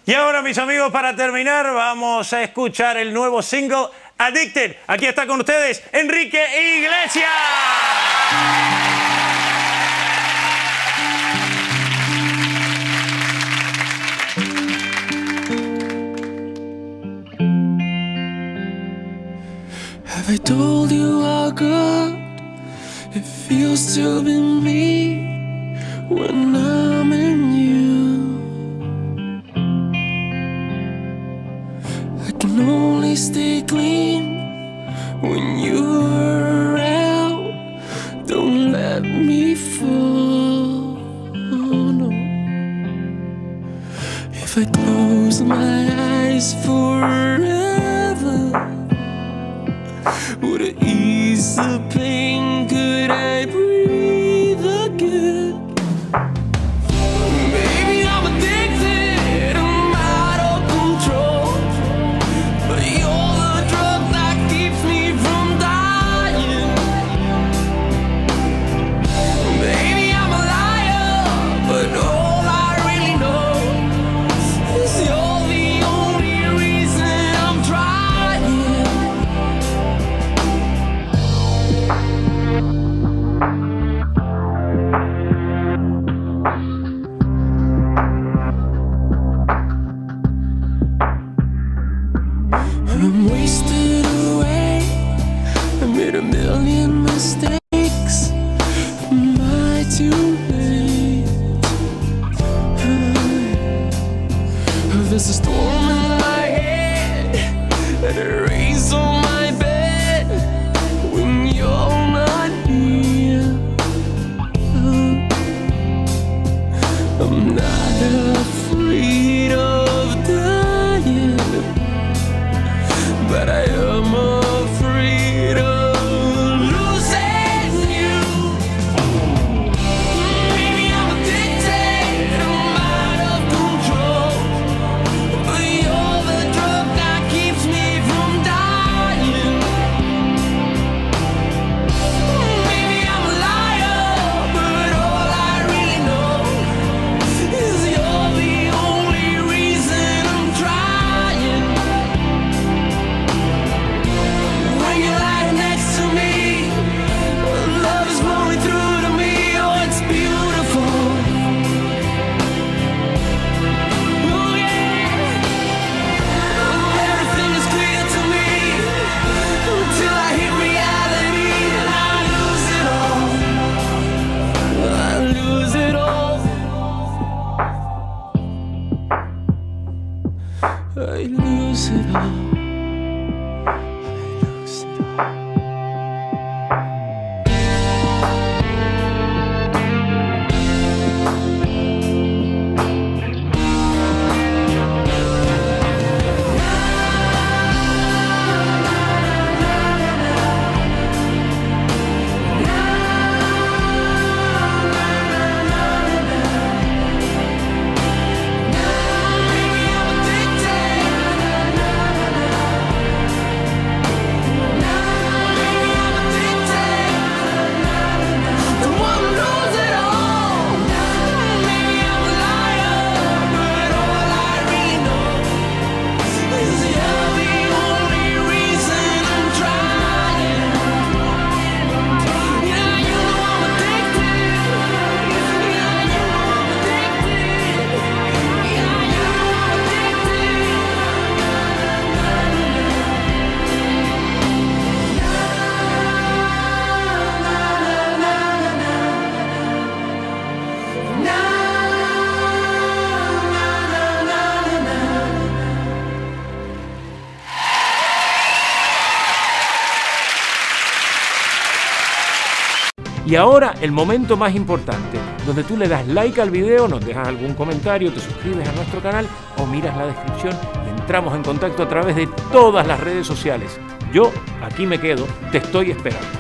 Y ahora, mis amigos, para terminar, vamos a escuchar el nuevo single Addicted. Aquí está con ustedes Enrique Iglesias. Have I told you how good it feels to be me when I'm in you? I can only stay clean when you're around. Don't let me fall, no. If I close my eyes forever, would it ease the pain? Could I breathe again? Baby, I'm addicted, I'm out of control, but you're the drug that keeps me from dying. Baby, I'm a liar, but all I really know is you're the only reason I'm trying. I'm wasted away, I made a million mistakes. Am I too late? There's a storm in my head and a race on my bed when you're not here. I'm not afraid of dying, but I am afraid of losing you. Baby, I'm addicted, I'm out of control, but you're the drug that keeps me from dying. Baby, I'm a liar, but all I really know is you're the only reason I'm trying. When you're lying next to me, love is flowing through to me. Oh, it's beautiful. Oh, yeah. Everything is clear to me until I hit reality and I lose it all. I lose it all. I lose it all. Y ahora el momento más importante, donde tú le das like al video, nos dejas algún comentario, te suscribes a nuestro canal o miras la descripción y entramos en contacto a través de todas las redes sociales. Yo aquí me quedo, te estoy esperando.